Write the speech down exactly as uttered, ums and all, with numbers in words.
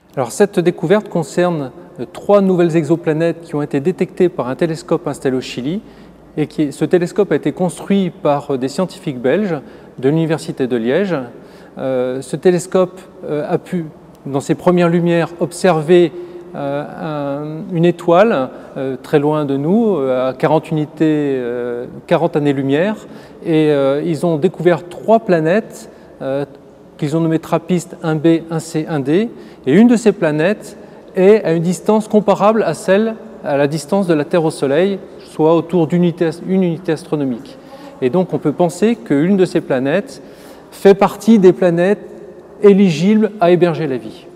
Alors, cette découverte concerne trois nouvelles exoplanètes qui ont été détectées par un télescope installé au Chili. Et qui, ce télescope a été construit par des scientifiques belges de l'Université de Liège. Euh, ce télescope euh, a pu, dans ses premières lumières, observer euh, un, une étoile euh, très loin de nous, à quarante, unités, euh, quarante années-lumière. Et euh, ils ont découvert trois planètes euh, qu'ils ont nommées TRAPPIST un B, un C, un D. Et une de ces planètes est à une distance comparable à celle à la distance de la Terre au Soleil, soit autour d'une unité, une unité astronomique. Et donc on peut penser qu'une de ces planètes fait partie des planètes éligibles à héberger la vie.